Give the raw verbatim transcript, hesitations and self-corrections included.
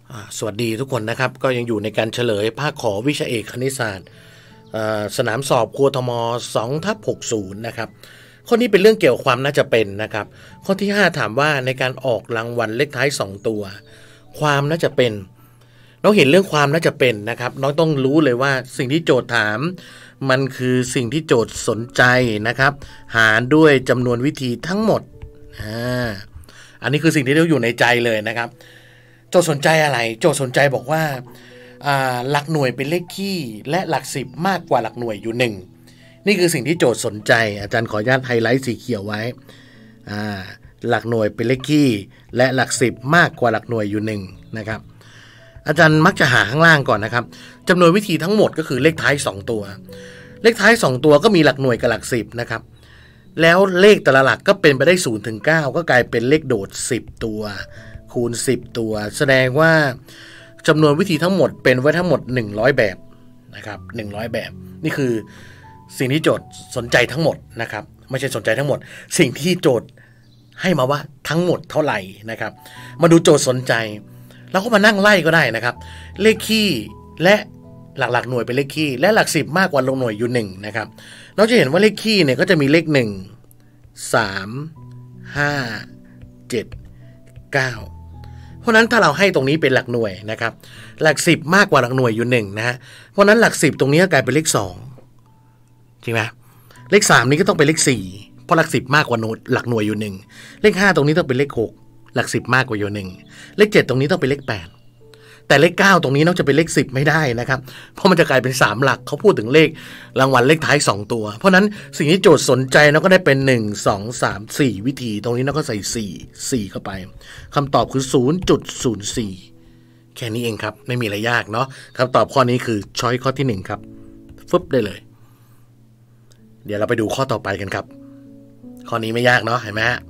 สวัสดีทุกคนนะครับก็ยังอยู่ในการเฉลยภาคขอวิชาเอกคณิตศาสตร์สนามสอบครัวทมสองทับหกสิบนะครับข้อนี้เป็นเรื่องเกี่ยวกับความน่าจะเป็นนะครับข้อที่ห้าถามว่าในการออกรางวัลเลขท้ายสองตัวความน่าจะเป็นน้องเห็นเรื่องความน่าจะเป็นนะครับน้องต้องรู้เลยว่าสิ่งที่โจทย์ถามมันคือสิ่งที่โจทย์สนใจนะครับหารด้วยจำนวนวิธีทั้งหมดอ่าอันนี้คือสิ่งที่เราอยู่ในใจเลยนะครับโจทย์สนใจอะไรโจทย์สนใจบอกว่าหลักหน่วยเป็นเลขคี่และหลักสิบมากกว่าหลักหน่วยอยู่หนึ่งนี่คือสิ่งที่โจทย์สนใจอาจารย์ขออนุญาตไฮไลท์สีเขียวไว้หลักหน่วยเป็นเลขคี่และหลักสิบมากกว่าหลักหน่วยอยู่หนึ่งนะครับอาจารย์มักจะหาข้างล่างก่อนนะครับจำนวนวิธีทั้งหมดก็คือเลขท้ายสองตัวเลขท้ายสองตัวก็มีหลักหน่วยกับหลักสิบนะครับแล้วเลขแต่ละหลักก็เป็นไปได้ศูนย์ถึงเก้าก็กลายเป็นเลขโดดสิบตัวคูณสิบตัวแสดงว่าจำนวนวิธีทั้งหมดเป็นไว้ทั้งหมดหนึ่งร้อยแบบนะครับหนึ่งร้อยแบบนี่คือสิ่งที่โจทย์สนใจทั้งหมดนะครับไม่ใช่สนใจทั้งหมดสิ่งที่โจทย์ให้มาว่าทั้งหมดเท่าไหร่นะครับมาดูโจทย์สนใจแล้วก็มานั่งไล่ก็ได้นะครับเลขคี่และหลักๆหน่วยเป็นเลขคี่และหลักสิบมากกว่าลงหน่วยอยู่หนึ่งนะครับเราจะเห็นว่าเลขคี่เนี่ยก็จะมีเลขหนึ่ง สาม ห้า เจ็ด เก้าเพราะนั้นถ้าเราให้ตรงนี้เป็นหลักหน่วยนะครับหลักสิบมากกว่าหลักหน่วยอยู่หนึ่งนะฮะเพราะนั้นหลักสิบตรงนี้กลายเป็นเลขสองจริงไหมเลขสามนี้ก็ต้องเป็นเลขสี่เพราะหลักสิบมากกว่าหลักหน่วยอยู่หนึ่งเลขห้าตรงนี้ต้องเป็นเลขหกหลักสิบมากกว่าอยู่หนึ่งเลขเจ็ดตรงนี้ต้องเป็นเลขแปดแต่เลขเก้าตรงนี้นอกจะเป็นเลขสิบไม่ได้นะครับเพราะมันจะกลายเป็นสามหลักเขาพูดถึงเลขรางวัลเลขท้ายสองตัวเพราะนั้นสิ่งที่โจทย์สนใจเราก็ได้เป็นหนึ่ง สอง สาม สี่วิธีตรงนี้เราก็ใส่สี่ สี่เข้าไปคำตอบคือ ศูนย์จุดศูนย์สี่ แค่นี้เองครับไม่มีอะไรยากเนาะคำตอบข้อนี้คือช้อยข้อที่หนึ่งครับฟึบได้เลยเดี๋ยวเราไปดูข้อต่อไปกันครับข้อนี้ไม่ยากเนาะเห็นไหมฮะ